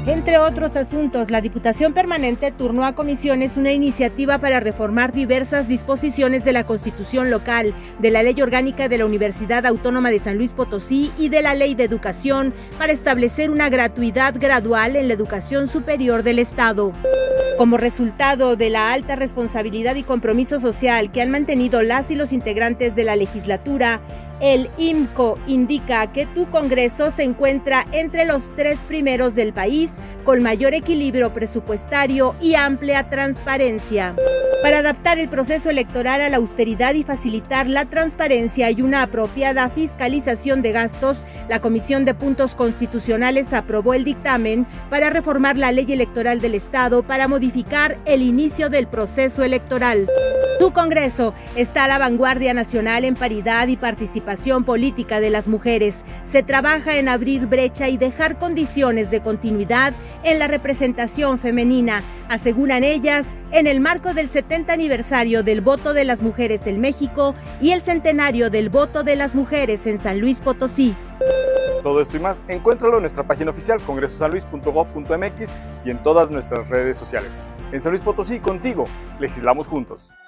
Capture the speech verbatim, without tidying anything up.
Entre otros asuntos, la Diputación Permanente turnó a comisiones una iniciativa para reformar diversas disposiciones de la Constitución local, de la Ley Orgánica de la Universidad Autónoma de San Luis Potosí y de la Ley de Educación para establecer una gratuidad gradual en la educación superior del Estado. Como resultado de la alta responsabilidad y compromiso social que han mantenido las y los integrantes de la legislatura, el I M C O indica que tu Congreso se encuentra entre los tres primeros del país, con mayor equilibrio presupuestario y amplia transparencia. Para adaptar el proceso electoral a la austeridad y facilitar la transparencia y una apropiada fiscalización de gastos, la Comisión de Puntos Constitucionales aprobó el dictamen para reformar la ley electoral del Estado para modificar el inicio del proceso electoral. Tu Congreso está a la vanguardia nacional en paridad y participación política de las mujeres. Se trabaja en abrir brecha y dejar condiciones de continuidad en la representación femenina, aseguran ellas, en el marco del setenta aniversario del voto de las mujeres en México y el centenario del voto de las mujeres en San Luis Potosí. Todo esto y más, encuéntralo en nuestra página oficial congreso san luis punto gob punto m x y en todas nuestras redes sociales. En San Luis Potosí, contigo, legislamos juntos.